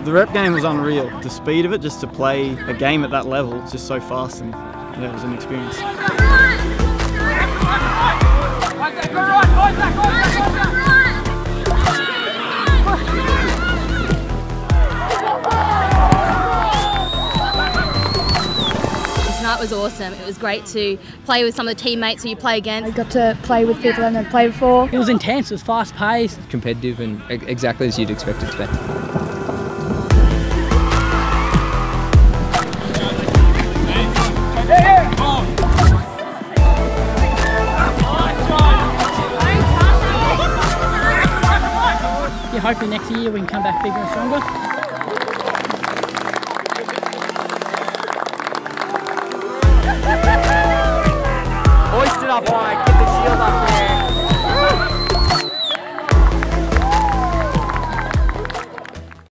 The rep game was unreal. The speed of it, just to play a game at that level, it's just so fast, and yeah, it was an experience. Tonight was awesome. It was great to play with some of the teammates who you play against. I got to play with people I never played before. It was intense, it was fast paced. Competitive and exactly as you'd expect it to be. Yeah, hopefully next year we can come back bigger and stronger. Hoist it up high, get the shield up there.